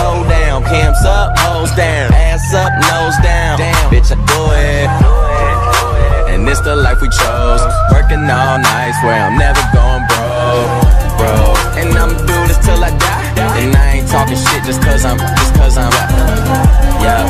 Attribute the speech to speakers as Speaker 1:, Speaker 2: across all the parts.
Speaker 1: slow down. Pimps up, hoes down, ass up, nose down. Damn, bitch, I do it. And it's the life we chose. Working all night, swear I'm never going broke, bro. And I'ma do this till I die. And I ain't talking shit just cause I'm yeah.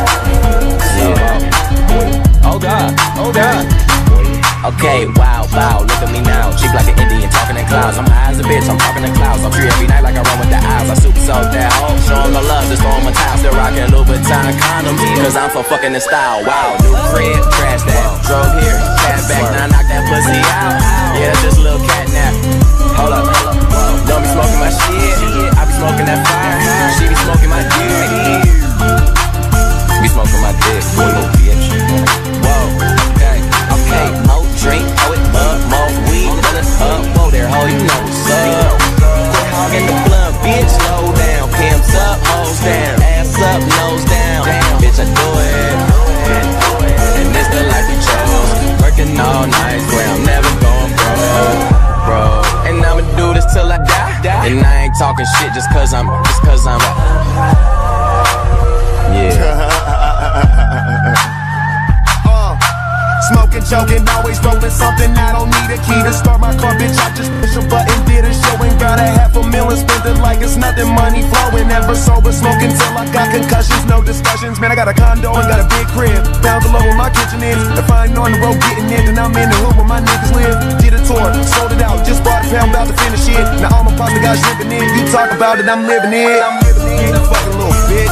Speaker 1: Oh God, oh God. Okay, wow, look at me now. Cheap like an Indian, talking in clouds. I'm high as a bitch, I'm talking in clouds. I'm free every night like I run with the eyes. I super soak that hoe, showing my love, just throwing my towel. Still rocking Louboutin condoms, cause I'm so fucking in style. Wow, new crib, trash that. Drove here, cat back, now I knock that pussy out. Yeah, just a little cat nap. Hold up, don't be smoking my shit, I be smoking that fire. She be smoking my dick, be smoking my dick, little bitch. Whoa, okay, more drink, throw it up, more weed, fill it up. Whoa there, ho, you know what's up. Quit hogging the blunt, bitch, slow down. Pimps up, hoes down, ass up, nose down. Bitch, I do it, and this the life we chose. Working all night, swear I'm never going broke, bro. And I'ma do this till I die. And I ain't talking shit just cause I'm yeah.
Speaker 2: Smoking, joking, always rolling something. I don't need a key to start my car, bitch. I just push a button, did a show and got $500,000. Spent it like it's nothing, money flowing. Never sober, smoking till I got concussions. No discussions, man. I got a condo and got a big crib. Down below where my kitchen is. If I ain't on the road getting in, then I'm in the hood where my niggas live. Did a tour, sold it out, just bought a pound, about to finish it. Now all my pasta guys dripping in. You talk about it, I'm living it. You fucking little bitch.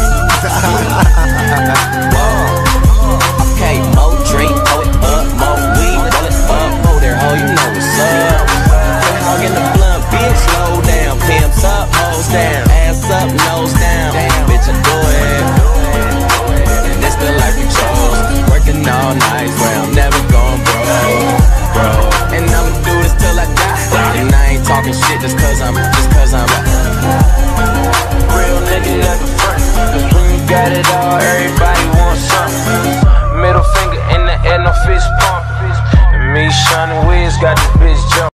Speaker 1: Okay, more drink, throw it up, more weed, roll it up. Oh there, ho, you know what's up. Quit hogging the blunt, bitch, slow down. Pimps up, hoes down, ass up, nose down. Bitch, I do it, and this the life we chose. Working all night, swear I'm never going broke, bro. And I'ma do this till I die. And I ain't talking shit just cause I'm
Speaker 3: real nigga never front. Cause when you got it all, everybody wants something. Middle finger in the air, no fist pump. And me, Shawnee Wiz, got this bitch jump.